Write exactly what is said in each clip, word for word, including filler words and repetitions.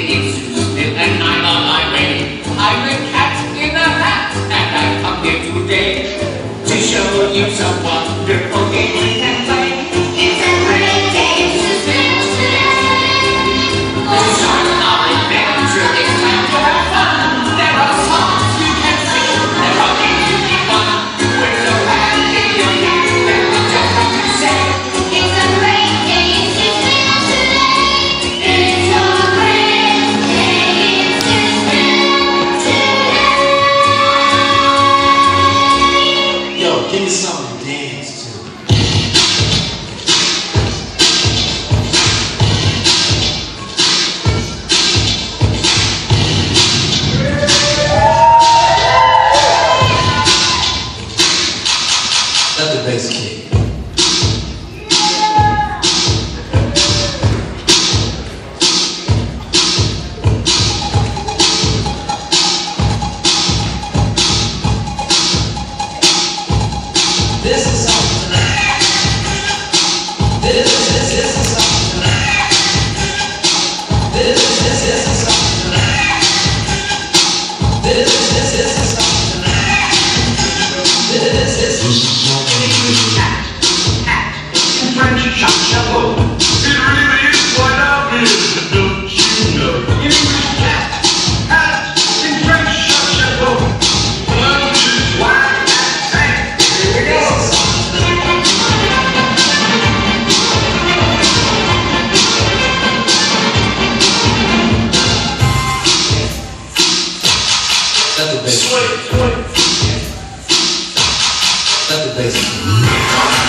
name is Seusseville and I'm on my way. I'm the cat in the hat and I've come here today to show you some wonderful games we can play. It's a great day in Seusseville today. The start of adventure, it's time to have fun. There are songs you can sing, there are games you can won. We're so happy you're here that we just want to say it's a great day in Seusseville today. It's a great day in Seusseville today. Yo, give me something to dance to. Let the bass kick. This is something tonight. This is this this is something tonight. This is this this is something tonight. This is this this is something tonight. This is this this is something. French chapeau. It really is what I is, don't you know? English cat, hat, in French chapeau. Lunch is wine and sand. Here we go. Let the bass Sway, sway. Let the bass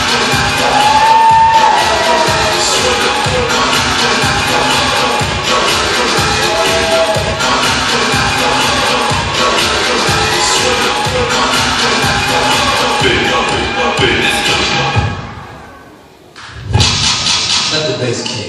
Let the bass kick.